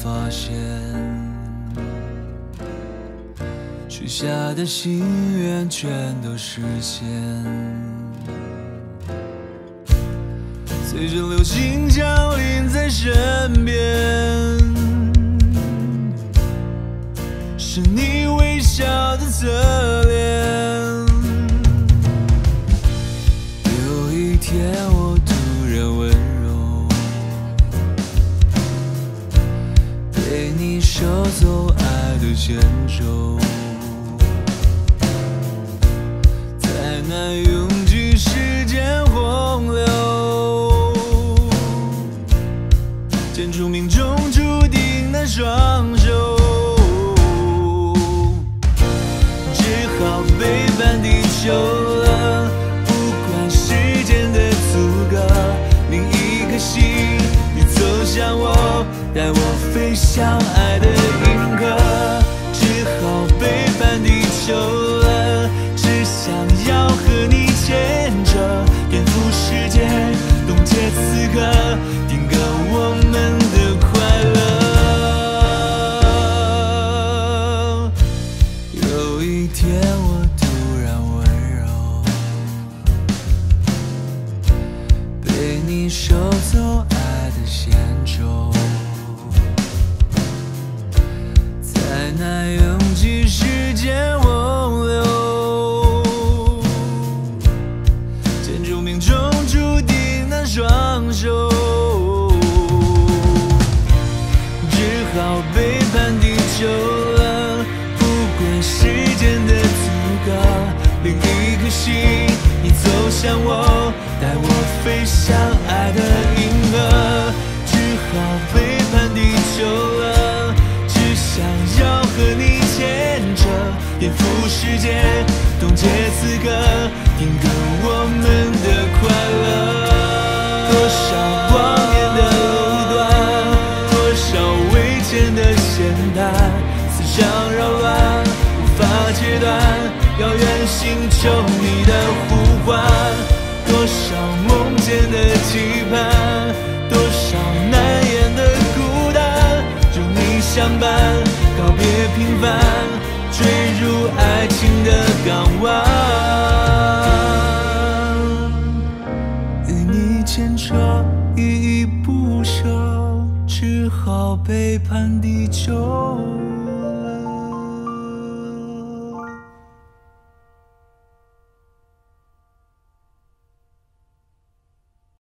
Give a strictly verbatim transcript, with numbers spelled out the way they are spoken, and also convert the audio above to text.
发现，许下的心愿全都实现。随着流星降临在身边，是你微笑的侧脸。有一天我突然温柔，被你手走爱的前奏，在那拥挤时间洪流，牵出命中注定的双手，只好背叛地球了。不管时间的阻隔，另一颗心，你走向我，带我飞向爱的银河。只好背叛地球了，只想要和你牵着，颠覆世界，冻结此刻，定格我们的快乐。有一天我突然温柔，被你手走爱的线轴，在那拥挤时间洪流，牵住命中注定的双手，只好背叛地球了。不管时间的阻隔，另一颗心，你走向我，带我飞向爱的银河。只好背叛地球了，只想要和你牵着，颠覆世界，冻结此刻，定格我们的快乐。多少光年的路段，多少未见的现代，思想扰乱，无法切断遥远星球你的呼唤。多少梦见的期盼，多少难言的孤单，有你相伴，告别平凡，坠入爱情的港湾。与你牵扯，依依不舍，只好背叛地球。